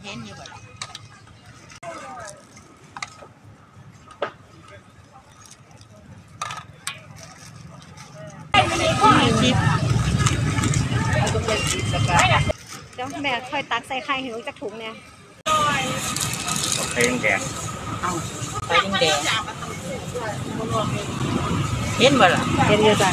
ห็นอยู่บ่เดี๋ยวแม่ค่อยตักใส่ไข่หิวจากถุงเนี่ยไข่แดงเอาไข่แดงเห็นบ่ล่ะเห็นอยู่จ้ะ